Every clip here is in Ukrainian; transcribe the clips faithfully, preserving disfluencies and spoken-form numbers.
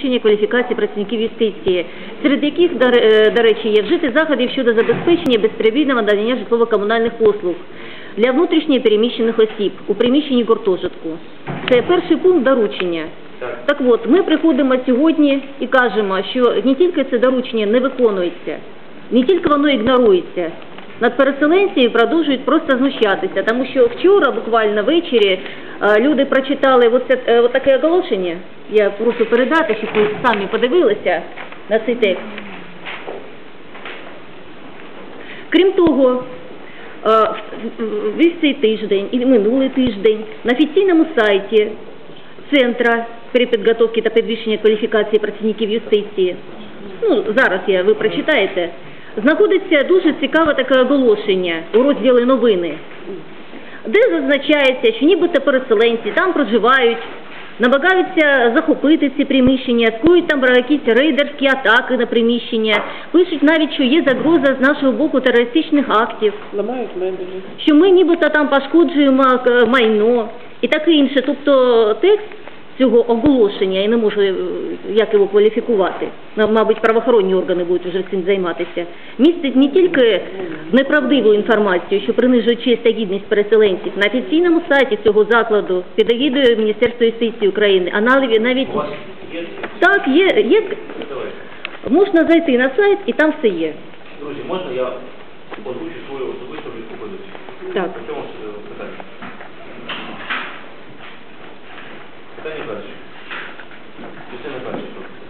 підвищення кваліфікації працівників юстиції, серед яких, до речі, є вжити заходів щодо забезпечення безперебійного надання житлово-комунальних послуг для внутрішньо переміщених осіб у приміщенні гуртожитку. Це перший пункт доручення. Так от, ми приходимо сьогодні і кажемо, що не тільки це доручення не виконується, не тільки воно ігнорується, над переселенцями продовжують просто знущатися, тому що вчора, буквально ввечері, люди прочитали оце, от таке оголошення, я прошу передати, щоб ви самі подивилися на цей текст. Крім того, весь цей тиждень і минулий тиждень на офіційному сайті Центра перепідготовки та підвищення кваліфікації працівників юстиції, ну, зараз я, ви прочитаєте, знаходиться дуже цікаве таке оголошення у розділі «Новини», де зазначається, що нібито переселенці там проживають, намагаються захопити ці приміщення, скоюють там якісь рейдерські атаки на приміщення, пишуть навіть, що є загроза з нашого боку терористичних актів, що ми нібито там пошкоджуємо майно і таке інше. Тобто текст цього оголошення, я не можу як його кваліфікувати, мабуть, правоохоронні органи будуть вже цим займатися, містить не тільки неправдиву інформацію, що принижує честь та гідність переселенців. На офіційному сайті цього закладу під егідою Міністерства юстиції України, а навіть... Так, є, є... Можна зайти на сайт і там все є. Друзі, можна я озвучу свою особисту позицію? Так. В чому питання? Питання перше. Частина перша.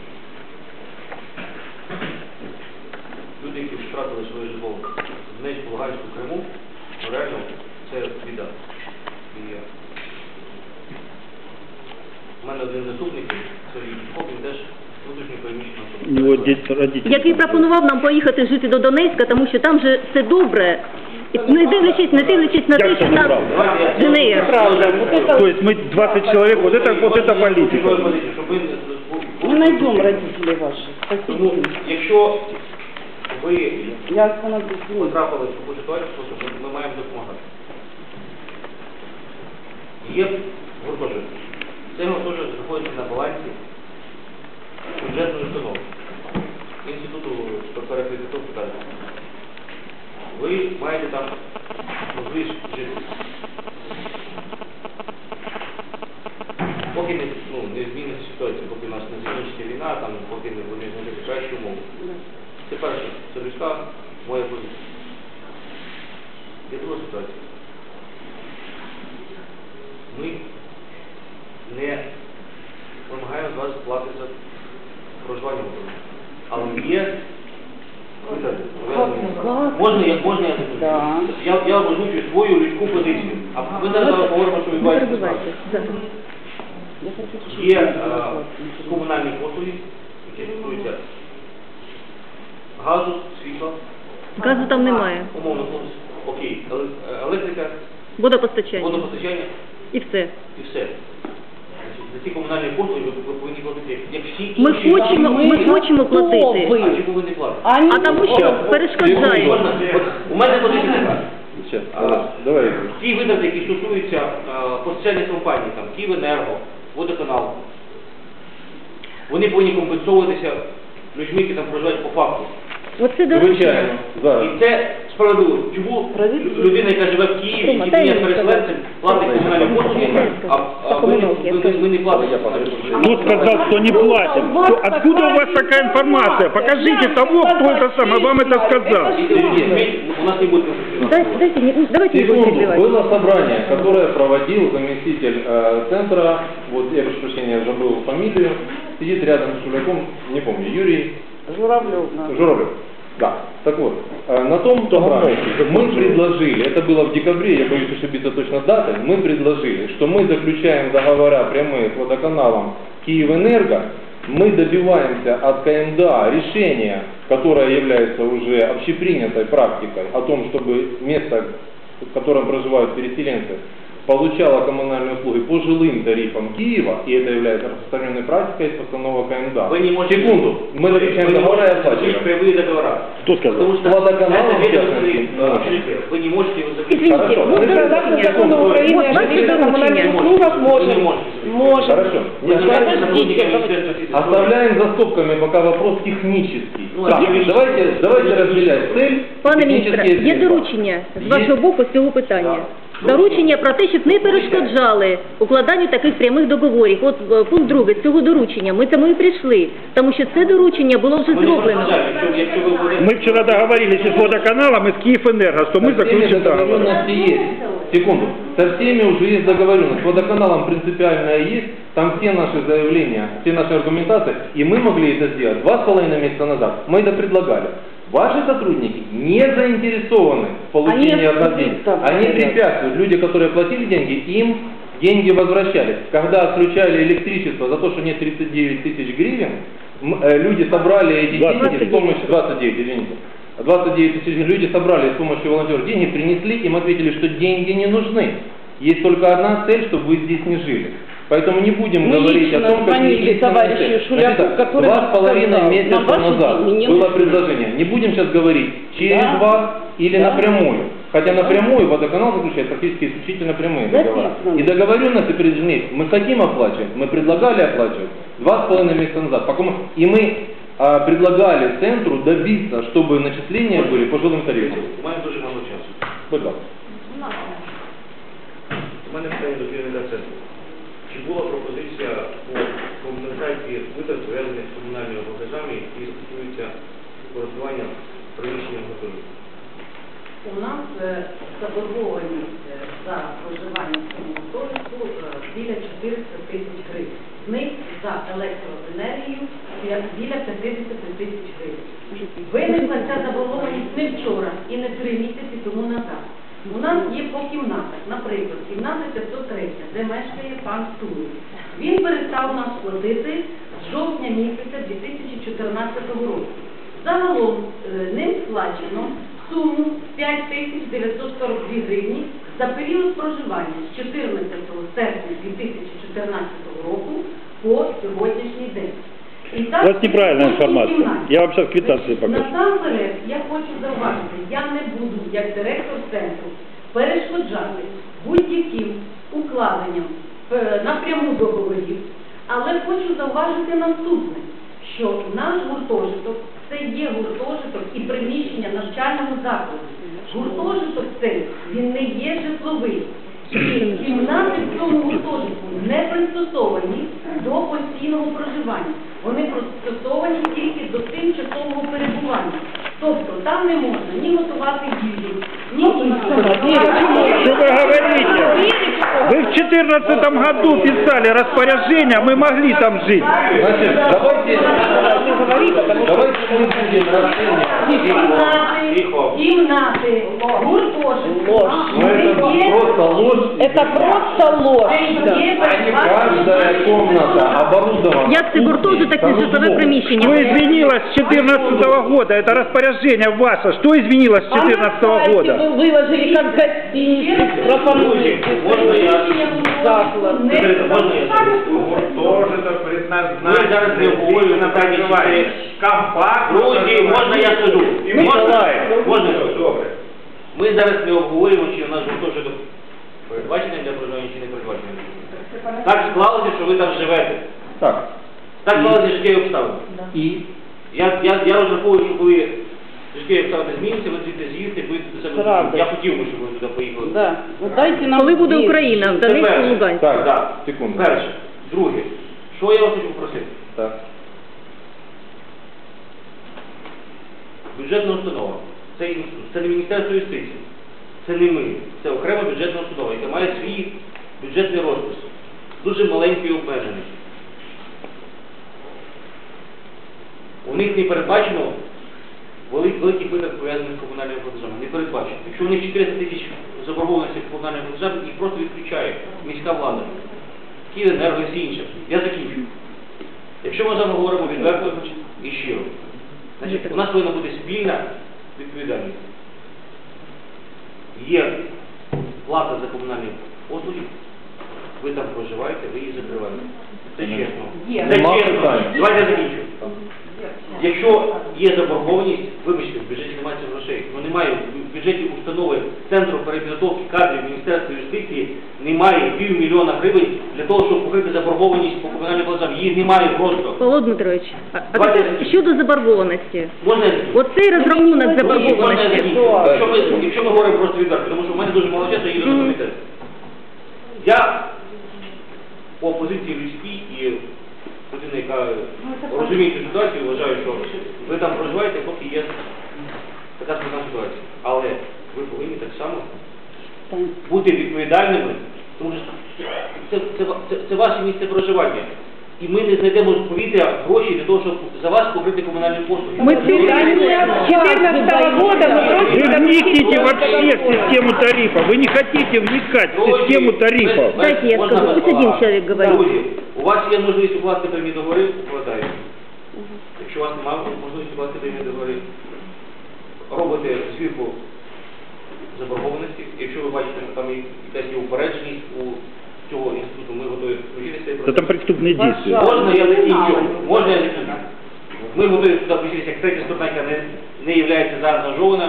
Люди, які втратили своє житло в Донецьку, Луганську, Криму, ну реально це біда. І в мене один заступник, Сергій Піхов, він теж внутрішньо переміщений. Який пропонував нам поїхати жити до Донецька, тому що там же все добре. Не дивлячись, не дивлячись на те, що нам ДНР. То есть мы двадцать человек, вот это, вот это политика. Мы найдем родителей ваших. Тому, якщо ви потрапили в таку ситуацію, то ми маємо допомагати. Є гуртожиток. Цей гуртожиток знаходиться на балансі бюджетного установи Інституту перекваліфікації питання. Ви маєте там можливість жити. Поки не, ну, не зміниться ситуація, поки у нас не закінчиться війна, там, поки не вони знайдуть кращі умови. Це перше, це людська моя позиція. Є друга ситуація. Ми не вимагаємо з вас плати за проживання в Україні. Але є Можна я, можна я Да. Я, я озвучую свою людську позицію. А ми зараз говоримо, що відбувається. Є е, комунальні послуги, які стосуються газу, світла. Газу там немає. Умовно, окей. Електрика, Водопостачання. водопостачання. І все. І все. За ці комунальні послуги ви повинні платити, як всі інші. Ми хочемо, ми хочемо платити. А чи повинні платити? А тому що перешкоджають. У мене позиція така. Давай. Ті витрати, які стосуються постачальних компаній, там, Київенерго, Водоканал, вони повинні компенсовуватися людьми, які там проживають по факту. Оце доручення. І це справедливо. Чому людина, яка живе в Києві, і є переселенцем, платить комунальні послуги, а, а ви, ви, ви не платите? Кто сказал, что не платим? Откуда у вас такая информация? Покажите того, кто это сам, вам это сказал. У нас не будет. Дайте, не, давайте не будем перебивать. Было собрание, которое проводил заместитель э, центра, вот я прошу прощения, я забыл фамилию, сидит рядом с Шуляком, не помню, Юрий Журавлев. Журавлев. Да. Так вот, э, на том собрании мы предложили, это было в декабре, я боюсь ошибиться точно датой, мы предложили, что мы заключаем договора прямые с водоканалом Киевэнерго, мы добиваемся от КМДА решения, которое является уже общепринятой практикой, о том, чтобы место, в котором проживают переселенцы, получала коммунальные услуги по жилым тарифам Киева, и это является распространенной практикой, есть постанова КМДА. Вы не можете... Секунду, мы заключаем договора и оплачиваем. Прямые договора. Кто сказал? Потому что Водоканал, это в частности, ведомственный да. учитель. Вы не можете его заключить. Извините, Хорошо. вот Согласно закону доручение. Украины Вот о ваше жилищных коммунальных доручение. услугах Вы можем. не можете. Можем. Хорошо. Вы не Значит, являетесь сотрудником Министерства юстиции. Оставляем за скобками пока вопрос технический. Ну, Так, юридический. давайте, давайте разделять цель, Пане міністре, технические є средства. доручення з Є. вашого боку з цього питання. Доручення про те, щоб не перешкоджали укладанню таких прямих договорів. От е, пункт другий з цього доручення. Ми тому і прийшли, тому що це доручення було вже Ми не зроблено. перешкоджаємо. Якщо- якщо ви будете- Мы вчера договорились с водоканалом и с Киевэнерго, что мы Со всеми заключим договор. договоренности есть. Секунду. Со всеми уже есть договоренность. С водоканалом принципиальная есть. Там все наши заявления, все наши аргументации. И мы могли это сделать два с половиной месяца назад. Мы это предлагали. Ваши сотрудники не заинтересованы в получении Они от денег. там Они говорят. препятствуют. Люди, которые платили деньги, им деньги возвращались. Когда отключали электричество за то, что нет тридцать девять тысяч гривен, м, э, люди собрали эти деньги с помощью... двадцать девять, извините. двадцать девять тысяч люди собрали с помощью волонтеров деньги, принесли, им ответили, что деньги не нужны. Есть только одна цель, чтобы вы здесь не жили. Поэтому не будем Мы говорить о лично том, как звонили единственная товарищу цель. Шуляку, Значит, который два нам с половиной сказал, месяца нам ваши назад деньги не было нужны. предложение. Не будем сейчас говорить через Да. вас или Да. напрямую. Хотя Да. напрямую водоканал заключает практически исключительно прямые договора. Записано. И договоренности перед ней мы хотим оплачивать, мы предлагали оплачивать два с половиной месяца назад. Пока мы- И мы а, предлагали центру добиться, чтобы начисления были по жилым тарифам. У мене дуже мало часу. Будь ласка. У мене питання до керівника центру. Чи була пропозиція по компенсації витрат, пов'язаних з комунальними платежами, які стосуються користування приміщенням гуртожитку? У нас е, заборгованість е, за проживання в цьому гуртожитку е, біля чотириста тисяч гривень. З них за електроенергію бі- біля п'ятдесят тисяч гривень. Виникла ця заборгованість не вчора і не три місяці тому назад. У нас є по кімнатах, наприклад, кімната п'ятсот три, де мешкає пан Стулик. Він перестав нас платити з жовтня місяця дві тисячі чотирнадцятого року. Загалом е, ним сплачено суму п'ять тисяч дев'ятсот сорок дві гривні за період проживання з чотирнадцятого серпня дві тисячі чотирнадцятого року по сьогоднішній день. І так, У вас неправильна в кожній інформація. кімнаті. Я вам зараз квитанції покажу. Насамперед, я хочу зауважити, я не буду, як директор центру, перешкоджати будь-яким укладенням е, напряму договорів, але хочу зауважити наступне, що наш гуртожиток – це є гуртожиток і приміщення навчального закладу. Гуртожиток цей, він не є житловий. І кімнати в цьому гуртожитку не пристосовані до постійного проживання. Вони пристосовані тільки до тимчасового перебування. Тобто там не можна ні готувати їжу, ні Что вы говорите? Вы в четырнадцатом году писали распоряжение, мы могли там жить. Значит, давайте, давайте мы будем расценивать. кімнати, кімнати, гуртожитку. Но это просто ложь. Это просто ложь. Це є Каждая комната оборудована. Як це гуртожиток не житлове Что приміщення? изменилось с четырнадцатого года? Это распоряжение ваше. Что изменилось с четырнадцатого года? Вы выложили как гостиницу, пропонуете. Можна я? Заклад. Можна я? Гуртожиток Ми предназначений зараз не обговорюємо на питання проживання. дітей. Компактно. Друзі, можна я скажу? Миколаїв. Можна я скажу? Добре. Ми зараз не обговорюємо, чи у нас гуртожиток передбачений для проживання, чи не передбачений. Так склалося, що ви там живете. Так. Так склалося життєві обставини. И Я, я, я розраховую, що коли життєві обставини зміняться, ви звідти з'їдете, будете до себе. Правда. Я хотів би, щоб ви туди поїхали. Да. Ну, дайте нам Коли буде здесь. Україна в Це Донецьку перше. Луганську? так, Да. секунду. Перше. Друге. Що я вас хочу попросити? Так. Бюджетна установа. Це, це не Міністерство юстиції. Це не ми. Це окрема бюджетна установа, яка має свій бюджетний розпис. Дуже маленький і обмежений. У них не передбачено велик- великих витрат, пов'язаних з комунальними платежами. Не передбачено. Якщо у них чотириста тисяч заборгованості з комунальними платежами, їх просто відключає міська влада. Київенерго і всі інше. Я закінчу. Якщо ми з вами говоримо відверто і щиро, значить, у нас повинна бути спільна відповідальність. Є плата за комунальні От тоді. Ви там проживаєте, ви її закриваєте. Це чесно. Є. Це Нема чесно. питань. Давайте я закінчу. Якщо є заборгованість, вибачте, в бюджеті немає цих грошей. Ну немає в бюджеті установи Центру перепідготовки кадрів Міністерства юстиції немає півмільйона гривень для того, щоб покрити заборгованість по комунальним платежам. Її немає просто. Павло Дмитрович, а, а Давайте тепер закінчимо. щодо заборгованості. Можна я закінчу? Оцей розрахунок Можна я заборгованості. закінчу? Якщо ми, якщо ми говоримо просто відверто, тому що в мене дуже мало часу, я їду на комітет. Я по опозиції людській і людина, яка розуміє цю ситуацію, вважаю, що ви там проживаєте, поки є така складна ситуація. Але ви повинні так само бути відповідальними, тому що це, це, це, це ваше місце проживання. І ми не знайдемо з повітря гроші для того, щоб за вас покрити комунальні послуги. Мы с четырнадцатого года мы Вы просим... вникните вообще в систему тарифа. Вы не хотите вникать в систему тарифов. Дайте я Можна скажу, без пусть один поваги. человек говорит. Друзі, у вас є можливість укласти прямі договори, укладайте. Якщо у вас немає можливості укласти прямі договори, робите звірку заборгованості. Якщо ви бачите, що там якась є упередженість у цього інституту, ми готові включитися. Да там преступные действия. Можна я закінчу? Можна я закінчу? Ми готові сюди включитися, як третя сторона, яка не, не є заангажована.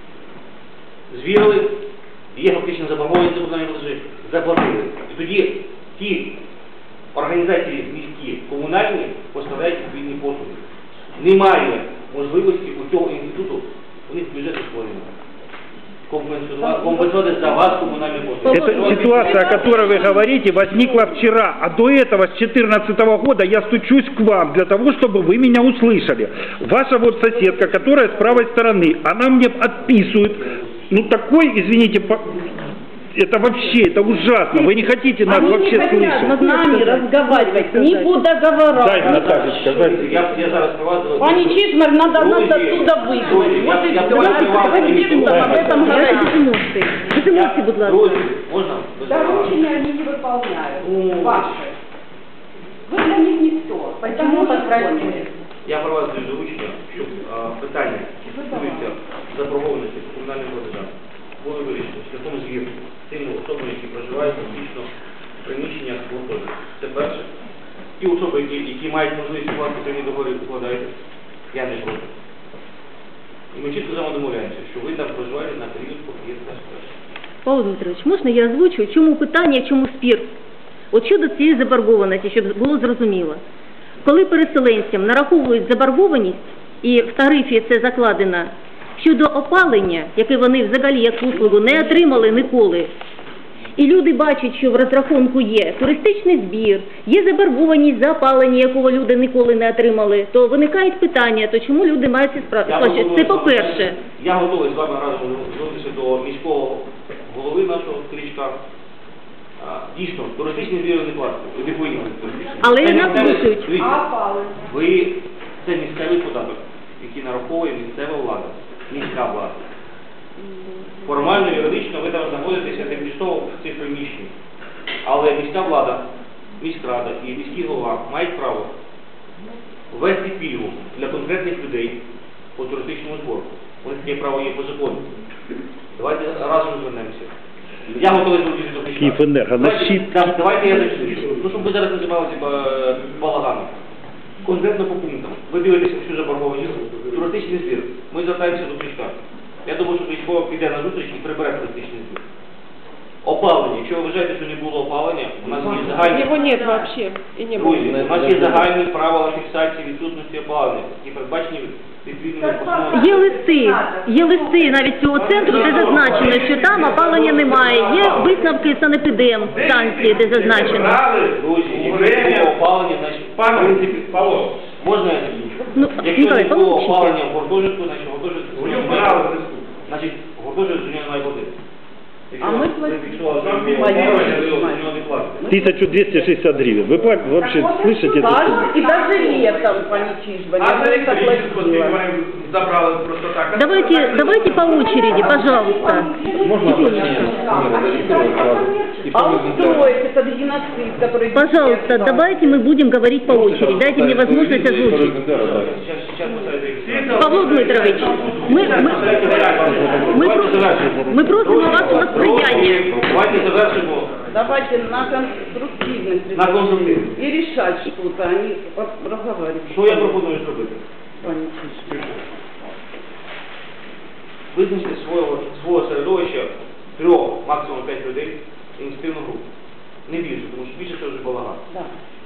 Звірили, є фактично заборгованість за комунальні платежі, заплатили. І тоді ті організації міські, комунальні поставляють відповідні послуги. Немає можливості у цього інституту, у них бюджету створено. Компенсувати, компенсувати за вас комунальні послуги. Эта ситуация, о которой вы говорите, возникла вчера, а до этого, с две тысячи четырнадцатого года, я стучусь к вам для того, чтобы вы меня услышали. Ваша вот соседка, которая с правой стороны, она мне отписывает, ну такой, извините, по... это вообще, это ужасно, вы не хотите нас Они вообще не хотят слышать. с нами разговаривать, ни по договорам. Дайте, Наталья, сказать. Я, я зараз про вас... Пани Чичмар, надо нас Друзі, оттуда выгнать. друзі, Вот я- и я все. давайте Давайте вам поговорим відповім. об этом Без говорить. емоцій. Без емоцій, будь ласка. Друзі, можна? Без поваги. Доручения они не выполняют, Ну. ваши. Вы для них никто. Почему так просили? Я про вас даю доручення, щоб а, питання, які стосуються заборгованості по комунальним платежам, були вирішені шляхом звіру тими особами, які проживають фактично в приміщеннях гуртожитку. Це перше. Ті особи, які, які мають можливість укласти прямі договори, укладають. Я не проти. І ми чітко з вами домовляємося, що ви там проживаєте на період, поки є така ситуація. Павло Дмитрович, можна я озвучу, чому питання, чому спір? От щодо цієї заборгованості, щоб було зрозуміло. Коли переселенцям нараховують заборгованість, і в тарифі це закладено, щодо опалення, яке вони взагалі як послугу не отримали ніколи, і люди бачать, що в розрахунку є туристичний збір, є заборгованість за опалення, якого люди ніколи не отримали, то виникають питання, то чому люди мають це Я справити? Це готовий з вами- по-перше. Я готовий з вами разом звернутися до міського голови нашого Кличка. А, Дійсно, туристичні збір не платять, ви не повинні платити туристичні. Але Це нас місцевий- мусять. дивіться, А опалы? Ви, це місцевий податок, який нараховує місцева влада, міська влада. Формально, юридично ви там знаходитеся тимчасово в цих приміщеннях. Але міська влада, міськрада і міський голова мають право ввести пільгу для конкретних людей по туристичному збору. Вони таке право є по закону. Давайте разом звернемося. Я готовий зробити до Кличка. Київенерго, Давайте- носіть- да- Давайте я закінчу. Ну, щоб ви зараз не займалися е, балаганом. Конкретно по пунктам. Ви дивитеся всю заборгованість. Туристичний збір. Ми звертаємося до Кличка. Я думаю, що Кличко піде на зустріч і прибере туристичний збір. Опалення. Якщо ви вважаєте, що не було опалення, у нас є загальні... Его нет вообще. И не Друзі, будет. у нас є загальні правила фіксації відсутності опалення, які передбачені відповідними постановами. Є листи, є листи навіть цього центру, де зазначено, що там опалення немає. Є висновки санепідем станції, де зазначено. Друзі, якщо не було опалення, значить, в принципі, Павло, можна я закінчу? Ну, Якщо Ніколай, не було помовчите. опалення в гуртожитку, значить гуртожитку у нього має- право значить гуртожиток з нього не має платити. Якщо А ми ви платимо. фіксували, що Там було платимо. опалення, ви з нього не платите. тысяча двести шестьдесят гривен. Вы пла- вообще слышите эту Даже, сумму? и даже летом, Пани Чичмар, а я за бы электричество ты согласилась. говорим, забрали просто так. Давайте, давайте по очереди, пожалуйста. Можно обращение А устроить этот геноцид, который... Пожалуйста, давайте мы будем говорить по очереди. Дайте мне возможность озвучить. Сейчас, сейчас поставить Павло Дмитрович, ми, ми, ми, про- ми просимо вас на сприяння. Давайте завершимо Давайте на конструктивность на консультацію. и решать что-то, а не по- разговаривать. Що я пропоную зробити? Пане Чижбан. Визначити свого, свого середовища трьох, максимум п'ять людей, ініціативну групу. Не більше, тому що більше це вже балаган. Да.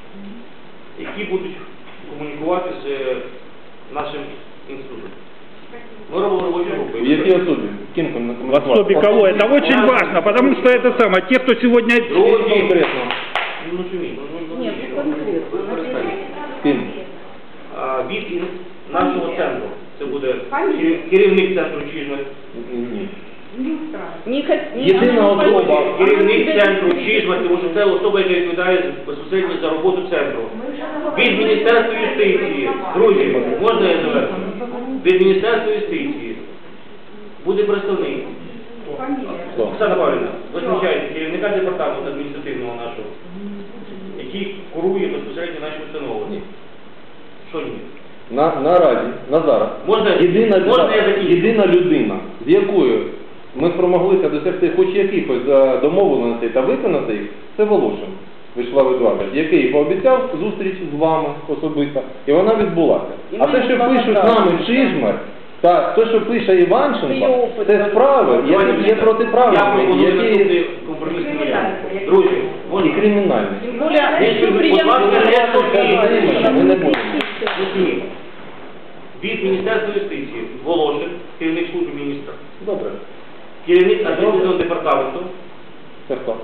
Які будуть комунікувати з е, нашим інститутом. Ми робимо робочу групу. В якій особі? Ким В коммуникувати? особе кого? Это очень важно, потому что это самое, те, кто сегодня... Друзі, Конкретно. ну чому? Ну, ну, ну, Нет, ні, ну, конкретно. ви перестаньте. Ким? А, від ін- нашого центру. Це буде кер- керівник центру Чижмар. Ні. Не хот- не- Єдина она не особа. хочет. Керівник Она центру не Чижмар, тому що це особа, яка відповідає безпосередньо за роботу центру. Від Міністерства юстиції. Друзі, можна я завершу? Від Міністерства юстиції буде представник. Хто? Оксана Павлівна, визначається керівника департаменту адміністративного нашого, який курує безпосередньо наші установи. Що ні? На, наразі, на зараз, Можна- єдина, можна я закінчу? єдина людина, з якою ми спромоглися досягти хоч якихось е, домовленостей та виконати їх, це Волошин Вячеслав Едуардович, який пообіцяв зустріч з вами особисто, і вона відбулася. І А ми те, що відповідали. пишуть нами Чижмар, та те, що пише Це Іванченко, є опит. це справи, які є Я протиправними, пропоную які наступний компромісний варіант. Друзі, і можна? кримінальні. Тем более, Если что вы, приятно будь ласка, не разговаривать. слухайте, ми не будемо. Ні. Від Міністерства юстиції Волошин, керівник служби міністра, Добре. керівник адміністративного департаменту, Це хто?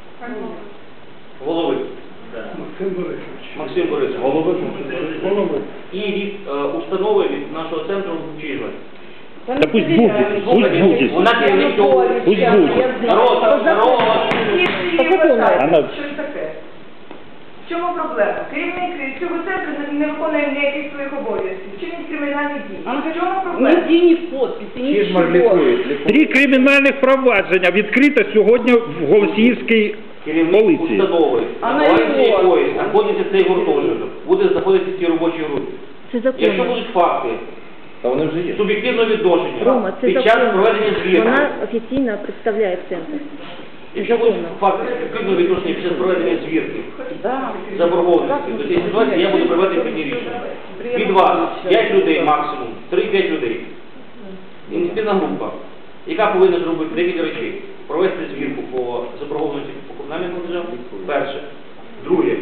голови Максим Борисович. Голови? І від е, установи від нашого центру Чижмар. Да пусть будет, пусть будет. Вона керівник цього. Пусть будет. Народ, народ. По закону. Она... Що ж таке? В чому проблема? Керівник цього центру не- не виконує ніяких своїх обов'язків, чинить кримінальні дії. В чому проблема? Нигде не подписи, Чижмар ничего. лікує. Три кримінальних провадження відкрито сьогодні в Голосіївській Керівник поліції. установи, А на на балансі його? якої знаходиться цей гуртожиток, буде знаходитися в цій робочій групі. Це Якщо законно. будуть факти Та вони вже є. суб'єктивного відношення Рома, це під час законно. проведення звірки, Вона офіційно представляє центр. якщо будуть факти суб'єктивного відношення під час проведення звірки, Да. заборгованості, до цієї ситуації я буду приймати відповідні рішення. Від вас п'ять людей максимум, три-п'ять людей. Ініціативна група, яка повинна зробити декілька речей. Провести звірку по заборгованості по комунальним платежам, перше. Друге,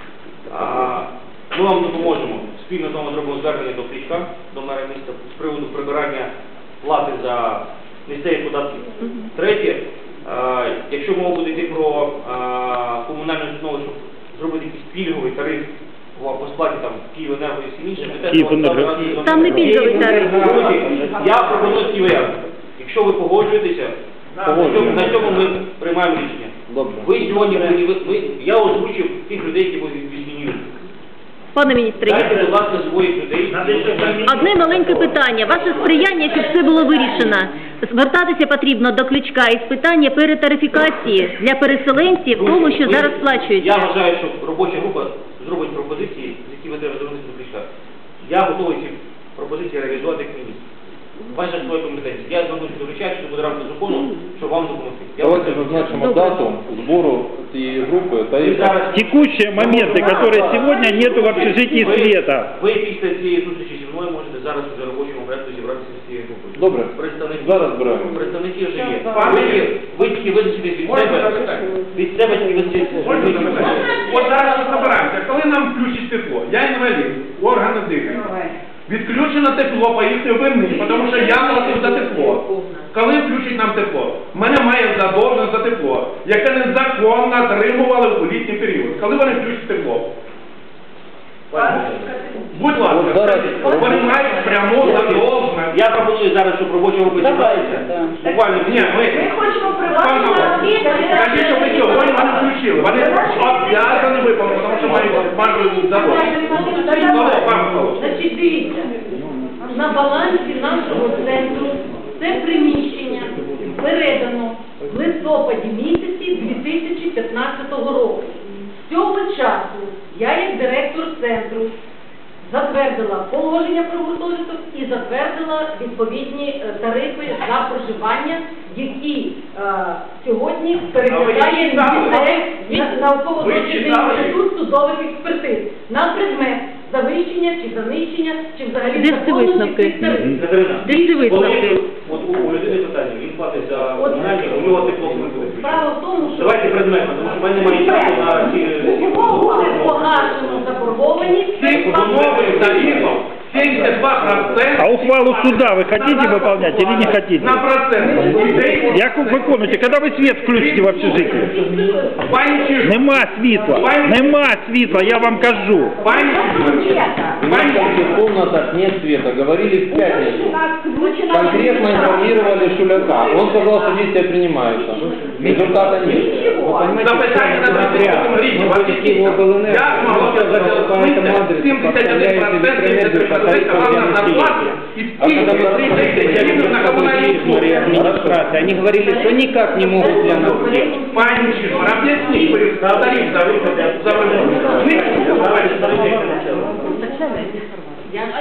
а, ми вам допоможемо. Спільно з вами зробимо звернення до Кличка, до мера міста, з приводу прибирання плати за місцеві податки. Третє, а, якщо мова буде йти про а, комунальну установу, щоб зробити якийсь пільговий тариф по по сплаті там Київенерго і всім іншим, ми теж Київенерго. можемо ставити Там не пільговий тариф. Друзі, я пропоную такий варіант. Якщо ви погоджуєтеся, на цьому, на цьому ми приймаємо рішення. Добре. Ви сьогодні, ви, ви, ви- я озвучив тих людей, які будуть відмінювати. Пане міністре, Дайте, будь ласка, своїх людей. одне маленьке питання. Ваше сприяння, щоб все було вирішено. Звертатися потрібно до Кличка із питання перетарифікації для переселенців того, що Ви- зараз Я сплачується. вважаю, що робоча група зробить пропозиції, з якими треба звернутися до Кличка. Я готовий ці пропозиції реалізувати як міністр. Ваша своя компетенція. Я звернуся до Кличка, що буде рамках закону, щоб вам допомогти. Я Давайте вам це зазначимо Добре. дату збору цієї групи та Ви їх. зараз Текущие моменты, которые сегодня нету в общежитии Ви- света. Ви після цієї зустрічі зі мною можете зараз вже в робочому порядку зібратися з цією групою. Добре. Представники, Зараз збираємо. представники вже є. Пане Ви, тільки- ви тільки визначитесь від Можна себе, запитання? від себе тільки визначитесь. Можна запитання? От зараз ми збираємося, коли нам включить тепло? Я інвалід, органи дихання. Відключено тепло, поїхати винні, тому що я платив за тепло. Коли включать нам тепло? В мене має задовженість за тепло, яке незаконно отримували в літній період. Коли вони включать тепло? Будь ласка, От зараз- скажіть, вони мають пряму задовженість. Я пропоную зараз, щоб робоча група Давайте, зібралася. да. Буквально Ні, ми... Ми хочемо Пан приватну Павло, скажіть, що ви цього вони включили. Вони обов'язані виконати, тому що мають мають задовженість. Павло, пан Павло. Значить, дивіться, на балансі нашого центру це приміщення передано в листопаді місяці дві тисячі п'ятнадцятого року. З цього часу я, як директор центру, затверджую затвердила положення про гуртожиток і затвердила відповідні е, тарифи за проживання, які е, сьогодні переглядає читали? науково-дослідний Ви читали? інститут судових експертиз на предмет завищення чи занищення, чи взагалі Де ж ці законності висновки? цих тарифів. Катерина, Де ж ці висновки? коли- От у у людини питання, він платить за комунальні, у нього тепло не буде. Справа в тому, що Давайте предметно, тому що в мене немає часу на ці... буде погашено заборгованість. Цих нових тарифів семьдесят два процента. А ухвалу суда вы хотите выполнять или не хотите? На процент. Як ви виконуєте? Коли ви світ включите в общежитті? Пані Чижмарь, Нема світла, нема світла, я вам кажу. пані Чижмарь, В нескольких комнатах нет света. Говорили в пятницу. Конкретно информировали Шуляка. Он сказал, что действия принимаются. Результата нет. запитання на тридцять рік. Як могло це зробити сімдесят один процент, тридцять процентів вам на зарплату і тридцять тисяч на комунальні услуги? Они говорили, что никак не могут для нас сделать. Пані Чижмарь, об'ясніть, ви тариф за виходять за Я ж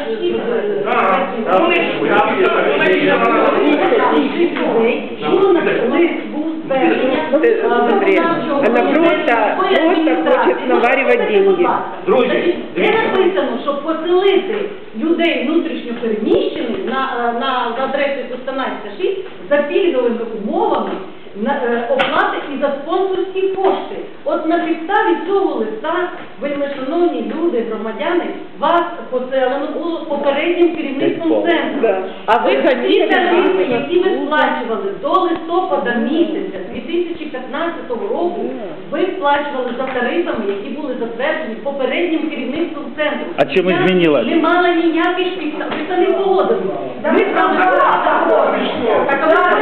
Она просто, просто хочет наваривать деньги. Друзі, де написано, щоб поселити людей внутрішньо переміщених на, на за адресою Костанайська шість за пільговими умовами на, е, оплати і за спонсорські кошти. От на підставі цього листа, вельмишановні люди, громадяни, вас поселено було попереднім керівництвом центру. А ви Ті хотіли, тарифи, які ви сплачували до листопада місяця дві тисячі п'ятнадцятого року, ви сплачували за тарифами, які були затверджені попереднім керівництвом центру. А чим Я змінилось? не мала ніяких підстав. Ви самі погодили. Ми саме так,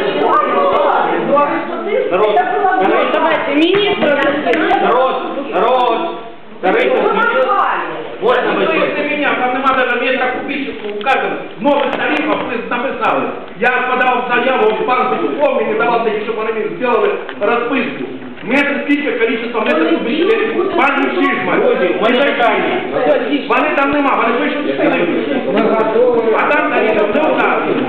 народ, Давайте, министр. народ, народ, тарифи змінили. Можна Вы без слышите меня, там нема даже места купить, указано, новых тарифов вы написали. Я подал заяву в пан Петухов, мне давал таки, чтобы они сделали расписку. Метр скільки количество метрів кубічних, пан Чижмарь. Друзі, у мене питання. Вони там нема, вони пишуть цифри. А там тарифи не указано.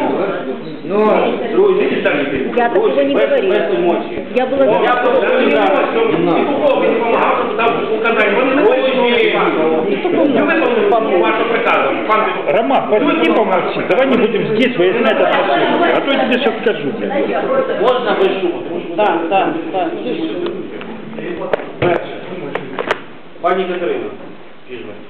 Друзі, Я такого друзі, не без, говорила. без емоцій. Я була Я за. просто Петухов не допомагав, щоб дав указання. Вони не пишуть, що вони указано. Ви виконуєте ваше приказання, пан Петухов. Роман, посиди помолчи, давай не будем здесь выяснять отношения, а то я тебе сейчас скажу. блядь. Можна без шуму, тому що... Да, да, да. Перше. Пані Катерина, Чижмарь.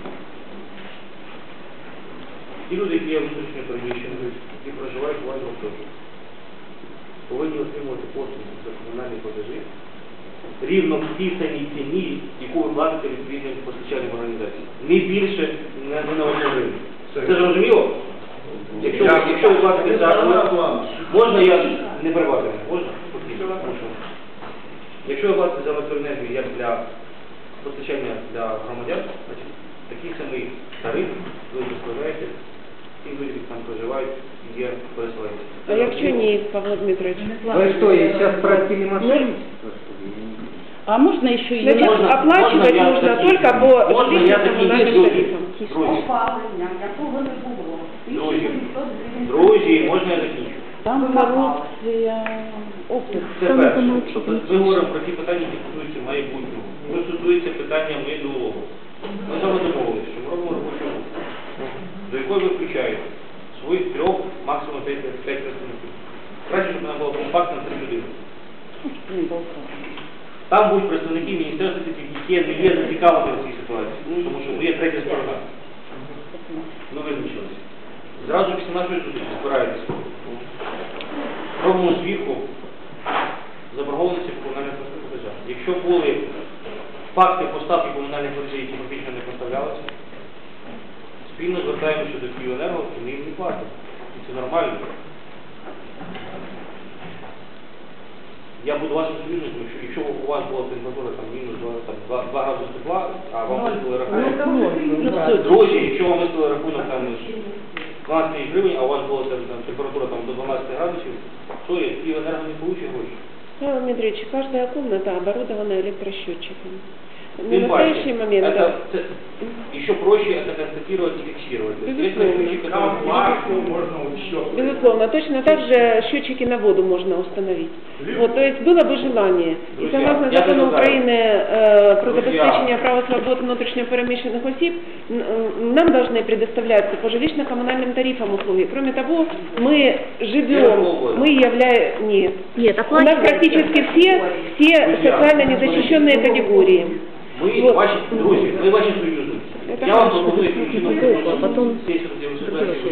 Ті люди, які є внутрішньо переміщені, які проживають у вас в гуртожитку, повинні отримувати послуги за комунальні платежі рівно в тій самій ціні, яку ви платите відповідним постачальним організаціям. Не більше, не, не на одну гривню. Це ж розуміло? Якщо, якщо ви платите за... Можна я не перебачу? Можна? Прошу. Якщо ви платите за електроенергію як для постачання для громадян, значить такий самий тариф ви розкладаєте тим людям, які там проживають і є переселенці. А якщо ні, Павло Дмитрович? Вы что, сейчас спросили машину? А можно еще и Значит, Можна- оплачивать можна я нужно закінчу? только по Можна я жилищным закінчу, коммунальным друзі? тарифам. Друзі, Опалення, якого не було. друзі, друзі, можна я закінчу? Там коррупция, опыт. Це перше. Тобто ми говоримо про ті питання, які стосуються майбутнього. Що стосується питання минулого. Ми з вами домовилися, що ми робимо робочу групу, до якої ви включаєте своїх трьох, максимум п'ять представників. Краще, щоб вона була компактна три людини. Там будуть представники Міністерства, які не є зацікавлені в цій ситуації, тому що ми є третя сторона. Ми визначилися. Зразу після нашої зустрічі збираєтеся. Робимо звірку заборгованості по комунальних платежах. Якщо були факти поставки комунальних платежів, які фактично не поставлялися, спільно звертаємося до Київенерго, і ми їм не платимо. І це нормально. Я буду вашим союзником, що якщо у вас була температура там мінус два градуси тепла, а вам виставили рахунок. Друзі, якщо вам виставили рахунок там дванадцять тисяч гривень, а у вас була там, температура там, до дванадцяти градусів, то Київенерго не получить гроші. Павел Дмитриевич, каждая комната оборудована электросчетчиком. На Тем настоящий паче, момент... это, это еще проще это констатировать и фиксировать. То есть Безусловно. электросчетчик, который- можно учет. Безусловно, точно так же счетчики на воду можно установить. Вот, то есть было бы желание. І Друзья, согласно я закону предлагаю. України е, про Друзья. забезпечення права свобод внутрішньопереміщених осіб, н- м, нам должны предоставляться по жилищно-коммунальным тарифам услуги. Кроме того, мы живем, мы являем... Нет. Нет, У нас оплачивается. практически все, все Друзья, социально незащищенные категории. Ми Вот. ваші друзі, ми ваші союзники. Это Я вам хорошо. пропоную таким чином А потом сесію розглядати.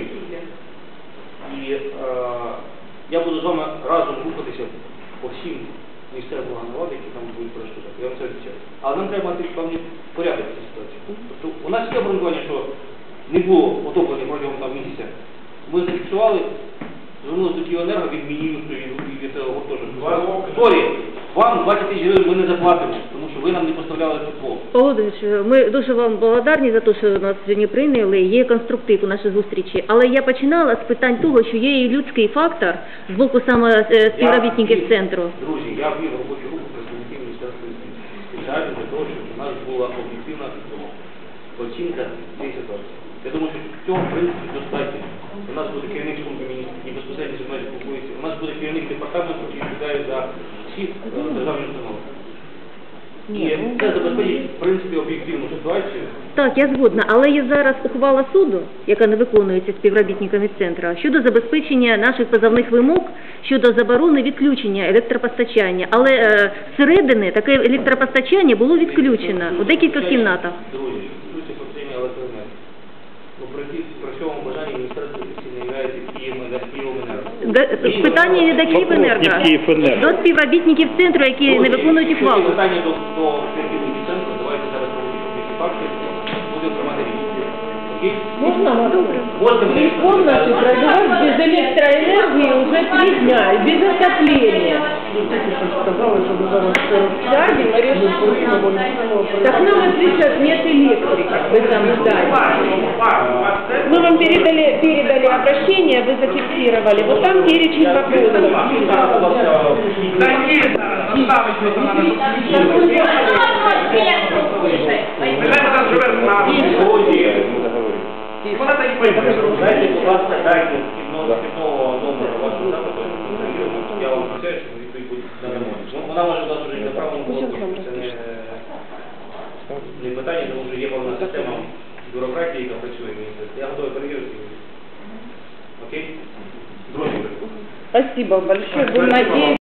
І е, я буду з вами разом рухатися по всім місцевим органам влади, які там будуть перешкоджати. Я вам це обіцяю. Але нам треба мати певний порядок в цій ситуації. Тобто у нас є обґрунтування, що не було отоплення протягом там місяця. Ми зафіксували, звернулися до Київенерго, відмінили від, від того гуртожитку. Сорі, вам двадцять тисяч гривень ми не заплатимо, тому що ви нам не поставляли тепло. Володимирович, ми дуже вам благодарні за те, що нас сьогодні прийняли. Є конструктив у нашій зустрічі. Але я починала з питань того, що є і людський фактор з боку саме е, співробітників Я- центру. Друзі, я ввів робочу групу представників Міністерства юстиції. Спеціально для того, щоб у нас була об'єктивна оцінка цієї ситуації. Я думаю, що цього, в принципі, достатньо. У нас буде керівник служби міністрів, який безпосередньо зі мною спілкується. У нас буде керівник департаменту, який відповідає за всі е, державні установи. І це забезпечить, в принципі, об'єктивну ситуацію. Так, я згодна, але є зараз ухвала суду, яка не виконується співробітниками центру, щодо забезпечення наших позовних вимог щодо заборони відключення електропостачання. Але е, зсередини таке електропостачання було відключено у декількох кімнатах. Друзі, стосується постійно електроенергії. Ну, при, ті- при всьому бажанні Міністерство юстиції не є Київенерго. Г- Питання не до Київенерго, Вопрос не в Київенерго. до співробітників центру, які не виконують Якщо ухвалу. є питання до, до співробітників центру, давайте зараз проводимо ці факти, будемо приймати рішення. Окей? Можно? Можете мені Из комнаты проживать без электроэнергии уже три дня, и без отопления. Сядем и решим. Так нам отвечают, нет электрика в этом здании. Мы вам передали, передали обращение, вы зафиксировали. Вот там перечень вопросов. Да нет, заставить что-то надо. Нехай там живе з нами. Вона так і пойде. Дайте, будь ласка, дайте вхідного номера вашого запиту. Я вам обіцяю, що відповідь буде надамо. Вона може у нас вже на правому корпусі. Це не, не питання, тому що є певна система бюрократії, яка працює в міністерстві. Я готовий перевірити. Окей? Друзі. Спасибо большое. Будем надеяться.